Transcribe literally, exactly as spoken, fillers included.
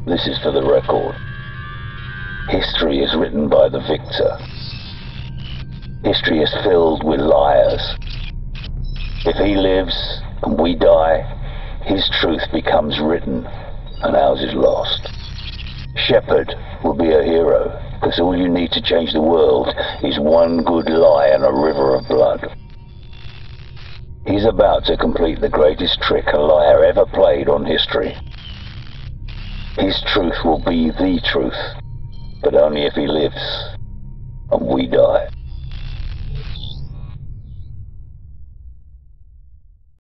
This is for the record. History is written by the victor. History is filled with liars. If he lives and we die, his truth becomes written and ours is lost. Shepherd will be a hero, because all you need to change the world is one good lie and a river of blood. He's about to complete the greatest trick a liar ever played on history. His truth will be the truth, but only if he lives and we die.